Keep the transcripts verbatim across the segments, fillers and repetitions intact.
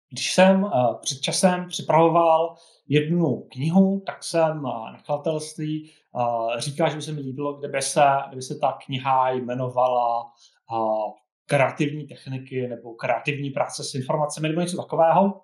Když jsem uh, před časem připravoval jednu knihu, tak jsem uh, nakladatelství uh, říkal, že by se mi líbilo, kdyby se, kdyby se ta kniha jmenovala uh, kreativní techniky nebo kreativní práce s informacemi nebo něco takového.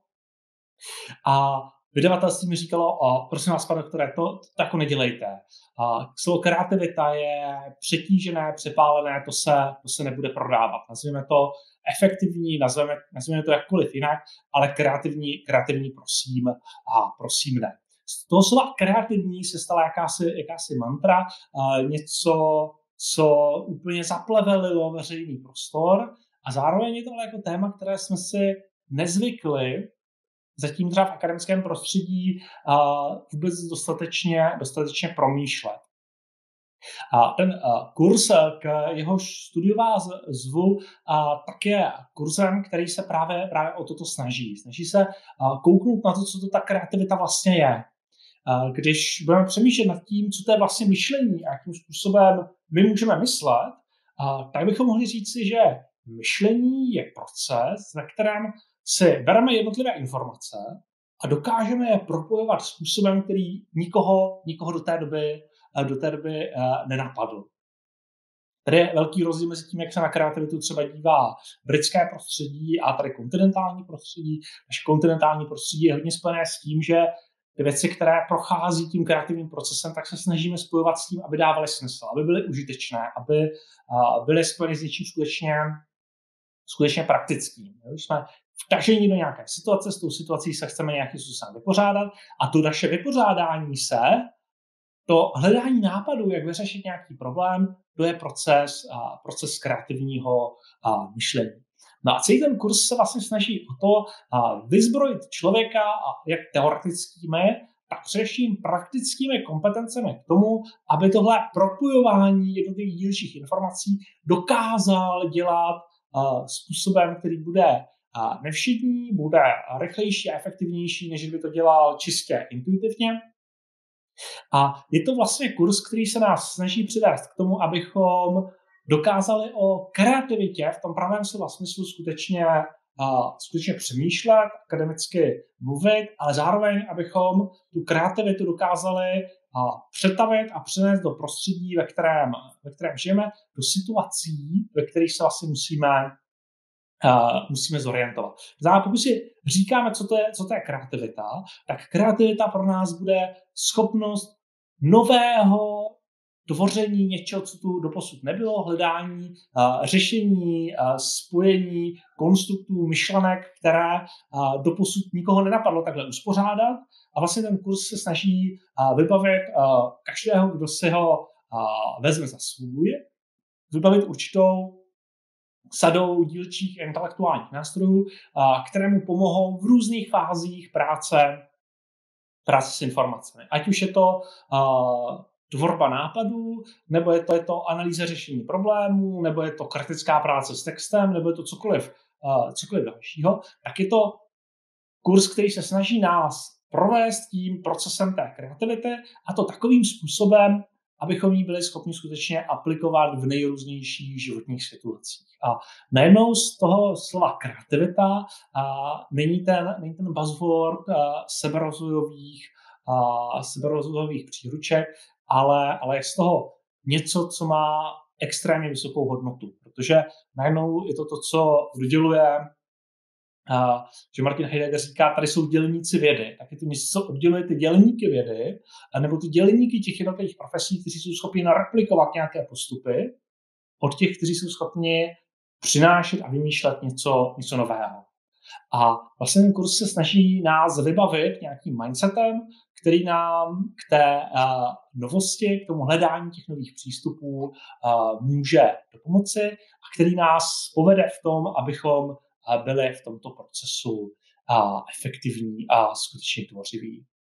A vydavatelství mi říkalo, o, prosím vás, pane doktore, to, to jako nedělejte. A slovo kreativita je přetížené, přepálené, to se, to se nebude prodávat. Nazveme to efektivní, nazveme, nazveme to jakkoliv jinak, ale kreativní, kreativní prosím a prosím ne. Z toho slova kreativní se stala jakási, jakási mantra, a něco, co úplně zaplevelilo veřejný prostor a zároveň je to ale jako téma, které jsme si nezvykli zatím třeba v akademickém prostředí uh, vůbec dostatečně, dostatečně promýšlet. A ten uh, kurz, k jehož studiu vás zvu, uh, tak je kurzem, který se právě, právě o toto snaží. Snaží se uh, kouknout na to, co to ta kreativita vlastně je. Uh, když budeme přemýšlet nad tím, co to je vlastně myšlení a jakým způsobem my můžeme myslet, uh, tak bychom mohli říci, že myšlení je proces, ve kterém si bereme jednotlivé informace a dokážeme je propojovat způsobem, který nikoho, nikoho do té doby, do té doby uh, nenapadl. Tady je velký rozdíl mezi tím, jak se na kreativitu třeba dívá britské prostředí a tady kontinentální prostředí. Naše kontinentální prostředí je hodně spojené s tím, že ty věci, které prochází tím kreativním procesem, tak se snažíme spojovat s tím, aby dávaly smysl, aby byly užitečné, aby uh, byly spojeny s něčím skutečně, skutečně praktickým. Když jsme vtažení do nějaké situace, s tou situací se chceme nějakým způsobem vypořádat a to naše vypořádání se, to hledání nápadů, jak vyřešit nějaký problém, to je proces, a, proces kreativního a, myšlení. No a celý ten kurz se vlastně snaží o to a, vyzbrojit člověka a jak teoretickými, tak především praktickými kompetencemi k tomu, aby tohle propojování jednotlivých dílčích informací dokázal dělat a, způsobem, který bude a nevšední, bude rychlejší a efektivnější, než by to dělal čistě intuitivně. A je to vlastně kurz, který se nás snaží přivést k tomu, abychom dokázali o kreativitě v tom pravém slova smyslu skutečně, uh, skutečně přemýšlet, akademicky mluvit, ale zároveň, abychom tu kreativitu dokázali uh, přetavit a přenést do prostředí, ve kterém, ve kterém žijeme, do situací, ve kterých se vlastně musíme Uh, musíme zorientovat. Znamená, pokud si říkáme, co to, je, co to je kreativita, tak kreativita pro nás bude schopnost nového tvoření něčeho, co tu doposud nebylo, hledání, uh, řešení, uh, spojení konstruktů, myšlenek, které uh, doposud nikoho nenapadlo takhle uspořádat. A vlastně ten kurz se snaží uh, vybavit uh, každého, kdo si ho uh, vezme za svůj, vybavit určitou sadou dílčích intelektuálních nástrojů, které mu pomohou v různých fázích práce, práce s informacemi. Ať už je to uh, tvorba nápadů, nebo je to, je to analýza řešení problémů, nebo je to kritická práce s textem, nebo je to cokoliv, uh, cokoliv dalšího, tak je to kurz, který se snaží nás provést tím procesem té kreativity a to takovým způsobem, abychom ji byli schopni skutečně aplikovat v nejrůznějších životních situacích. A najednou z toho slova kreativita a není, ten, není ten buzzword a seberozvojových, a seberozvojových příruček, ale, ale je z toho něco, co má extrémně vysokou hodnotu, protože najednou je to to, co odděluje, Uh, že Martin Heidegger říká, tady jsou dělníci vědy, tak je to něco, co odděluje ty dělníky vědy, nebo ty dělníky těch jednotlivých profesí, kteří jsou schopni replikovat nějaké postupy, od těch, kteří jsou schopni přinášet a vymýšlet něco, něco nového. A vlastně ten kurz se snaží nás vybavit nějakým mindsetem, který nám k té uh, novosti, k tomu hledání těch nových přístupů uh, může dopomoci a který nás povede v tom, abychom byli v tomto procesu a efektivní a skutečně tvořiví.